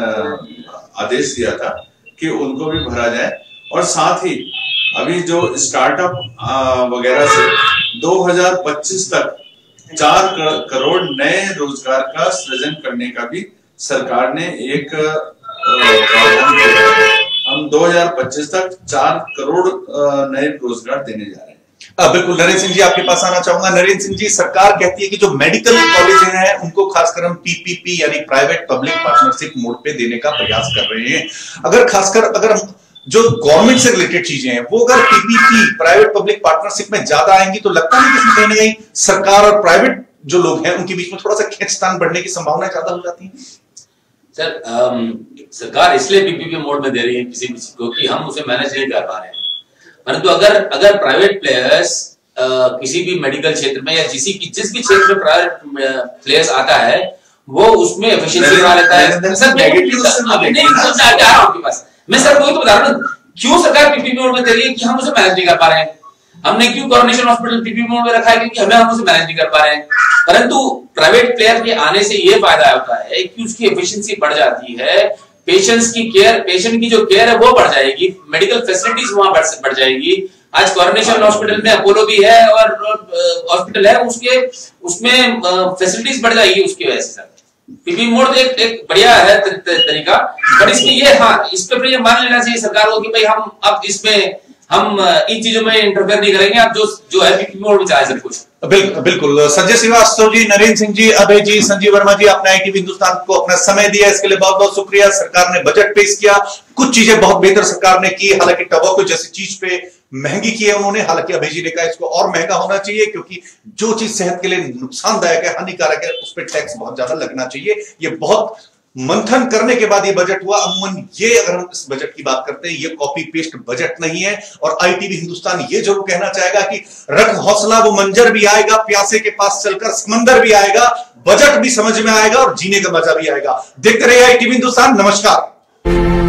Speaker 5: आदेश दिया था कि उनको भी भरा जाए। और साथ ही अभी जो स्टार्टअप वगैरह से दो हज़ार पच्चीस तक चार करोड़ नए रोजगार का सृजन करने का भी सरकार ने एक प्रावधान किया है। हम दो हज़ार पच्चीस तक चार करोड़ नए रोजगार देने जा रहे हैं।
Speaker 1: बिल्कुल। नरेंद्र सिंह जी, आपके पास आना चाहूंगा। नरेंद्र सिंह जी, सरकार कहती है कि जो मेडिकल कॉलेज हैं उनको खासकर हम पीपीपी यानी प्राइवेट पब्लिक पार्टनरशिप मोड पे देने का प्रयास कर रहे हैं। अगर खासकर अगर हम जो गवर्नमेंट से रिलेटेड चीजें हैं वो अगर पीपीपी प्राइवेट पब्लिक पार्टनरशिप में ज्यादा आएंगी तो लगता नहीं कि कहीं ना कहीं सरकार और प्राइवेट जो लोग हैं उनके बीच में थोड़ा सा खींचतान बढ़ने की संभावना ज्यादा हो जाती है?
Speaker 3: सर, आम, सरकार इसलिए पीपीपी मोड में दे रही है किसी भी चीज को कि हम उसे मैनेज नहीं कर पा रहे हैं। परंतु अगर अगर प्राइवेट प्लेयर्स किसी भी मेडिकल क्षेत्र में या जिस जिस भी क्षेत्र में प्राइवेट प्लेयर्स आता है वो उसमें एफिशिएंसी बढ़ा लेता है। सर, मैं सर वही तो बता रहा हूँ, क्यों सरकार पीपीपी मोड में दे रही है कि हम उसे मैनेज नहीं कर पा रहे हैं। हमने क्यों कोरोनेशन हॉस्पिटल पीपीपी मोड में रखा है? क्योंकि हमें हम उसे मैनेज नहीं कर पा रहे हैं। परंतु प्राइवेट प्लेयर के आने से ये फायदा होता है कि उसकी एफिशिएंसी बढ़ जाती है, पेशेंट्स की केयर, पेशेंट की जो केयर है वो बढ़ जाएगी, मेडिकल फैसिलिटीज वहां बढ़ जाएगी। आज कोरोनेशन हॉस्पिटल में अपोलो भी है और हॉस्पिटल है, उसके उसमें फैसिलिटीज बढ़ जाएगी उसकी वजह से। सर, पीपीपी मोड एक एक बढ़िया है तरीका, बट इसमें ये हाँ इस पे ये मान लेना चाहिए सरकार को कि भाई हम अब इसमें हम इन चीजों में इंटरफेयर नहीं करेंगे। आप जो जो है पीपीपी मोड में चाहे सब कुछ।
Speaker 1: बिल्कुल बिल्कुल। संजय श्रीवास्तव जी, नरेंद्र सिंह जी, अभय जी, संजीव वर्मा जी, आपने आईटीवी हिंदुस्तान को अपना समय दिया, इसके लिए बहुत बहुत शुक्रिया। सरकार ने बजट पेश किया, कुछ चीजें बहुत बेहतर सरकार ने की, हालांकि टबैको जैसी चीज पे महंगी की है उन्होंने। हालांकि अभय जी ने कहा इसको और महंगा होना चाहिए क्योंकि जो चीज सेहत के लिए नुकसानदायक है, हानिकारक है, उस पर टैक्स बहुत ज्यादा लगना चाहिए। ये बहुत मंथन करने के बाद ये बजट हुआ। अमूमन ये अगर हम इस बजट की बात करते हैं, ये कॉपी पेस्ट बजट नहीं है। और आईटीवी हिंदुस्तान ये जरूर कहना चाहेगा कि रख हौसला, वो मंजर भी आएगा, प्यासे के पास चलकर समंदर भी आएगा, बजट भी समझ में आएगा और जीने का मजा भी आएगा। देखते रहिए आईटीवी हिंदुस्तान। नमस्कार।